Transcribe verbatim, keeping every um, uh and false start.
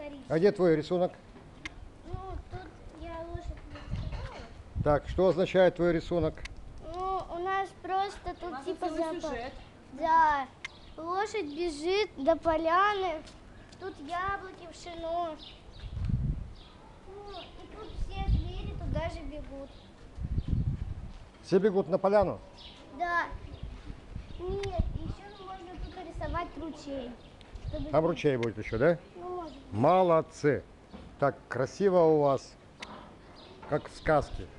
коричневый. А где твой рисунок? Ну, тут я лошадь нарисовала. Так, что означает твой рисунок? Ну, у нас просто тут У нас типа целый зоопарк. сюжет. Да, лошадь бежит до поляны, тут яблоки, пшено. Ну, и тут все звери туда же бегут. Все бегут на поляну? Да. Нет, еще можно тут нарисовать ручей. Чтобы... Там ручей будет еще, да? Ну, можно. Молодцы. Так красиво у вас, как в сказке.